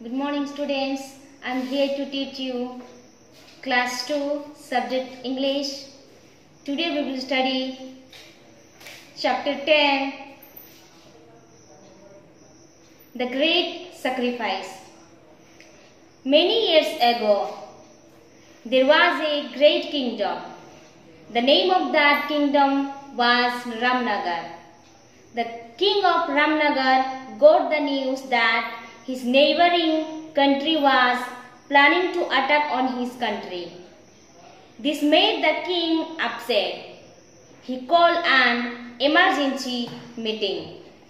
Good morning students. I am here to teach you class 2 subject English. Today we will study chapter 10, The Great Sacrifice. Many years ago there was a great kingdom. The name of that kingdom was Ramnagar. The king of Ramnagar got the news that his neighboring country was planning to attack on his country. This made the king upset. He called an emergency meeting.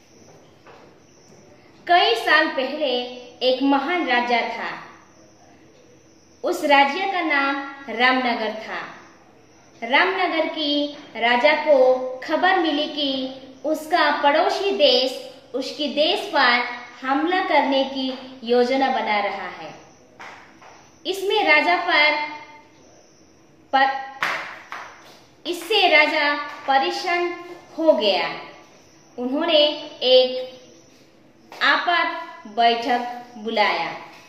कई साल पहले एक महान राजा था. उस राज्य का नाम रामनगर था. रामनगर की राजा को खबर मिली कि उसका पड़ोसी देश उसके देश पर हमला करने की योजना बना रहा है. इससे राजा परेशान हो गया. उन्होंने एक आपात बैठक बुलाया.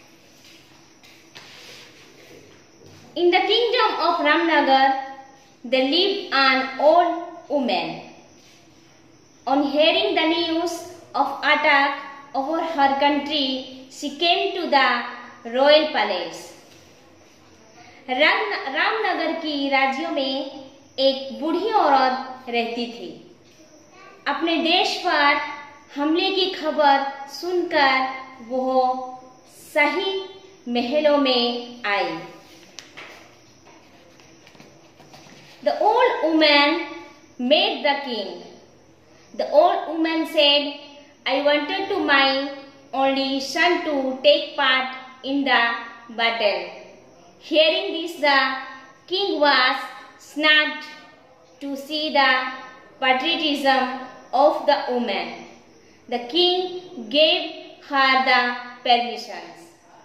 In the kingdom of Ramnagar there lived an old woman. On hearing the news of attack over her country, she came to the royal palace. Ramnagar की राज्यों में एक बूढ़ी औरत रहती थी. अपने देश पर हमले की खबर सुनकर वह शाही महलों में आई. The old woman met the king. The old woman said, I wanted to my only son to take part in the battle. Hearing this, the king was stunned to see the patriotism of the woman. The king gave her the permissions.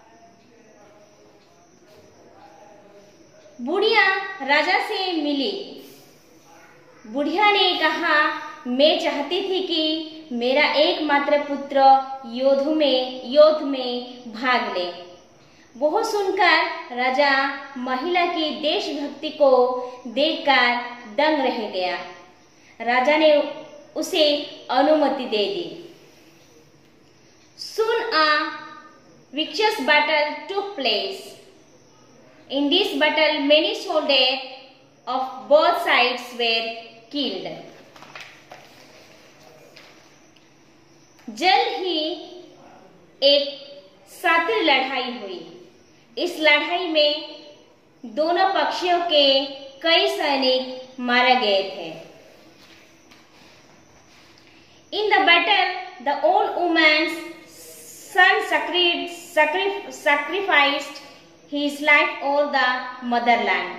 बुढ़िया राजा से मिली. बुढ़िया ने कहा, मैं चाहती थी कि मेरा एकमात्र पुत्र युद्ध में भाग ले. वह सुनकर राजा महिला की देशभक्ति को देखकर दंग रह गया. राजा ने उसे अनुमति दे दी. Soon a vicious battle took place. In this battle, many soldiers of both sides were killed. जल्द ही एक शातिर लड़ाई हुई. इस लड़ाई में दोनों पक्षों के कई सैनिक मारे गए थे. In the battle, the old woman's son sacrificed his life over the motherland.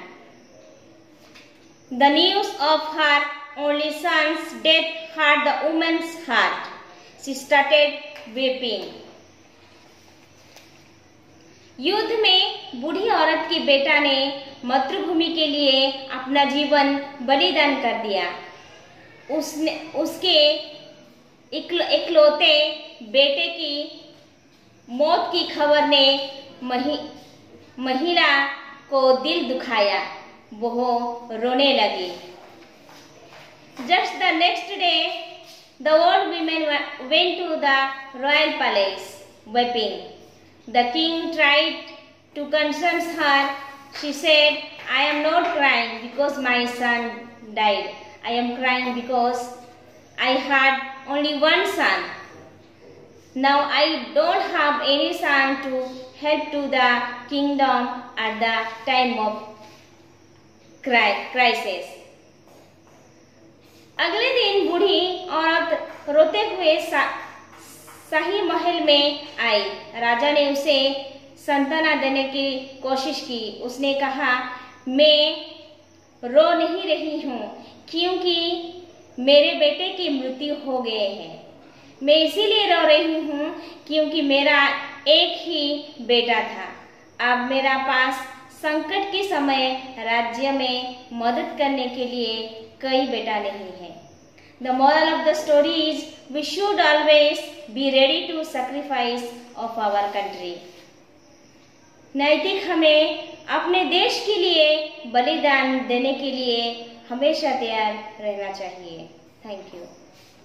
The news of her only son's death hurt the woman's heart. She started weeping. युद्ध में बूढ़ी औरत के बेटा ने मातृभूमि के लिए अपना जीवन बलिदान कर दिया. उसके इकलौते बेटे की मौत की खबर ने महिला को दिल दुखाया. वह रोने लगी. Just the next day, the old woman went to the royal palace, weeping. The king tried to console her. She said, I am not crying because my son died. I am crying because I had only one son. Now I don't have any son to help to the kingdom at the time of crisis. अगले दिन बूढ़ी औरत रोते हुए शाही महल में आई. राजा ने उसे सांत्वना देने की कोशिश की. उसने कहा, मैं रो नहीं रही हूँ क्योंकि मेरे बेटे की मृत्यु हो गई है. मैं इसीलिए रो रही हूँ क्योंकि मेरा एक ही बेटा था. अब मेरा पास संकट के समय राज्य में मदद करने के लिए कोई बेटा नहीं है. The moral of the story is we should always be ready to sacrifice of our country. नैतिक हमें अपने देश के लिए बलिदान देने के लिए हमेशा तैयार रहना चाहिए। Thank you.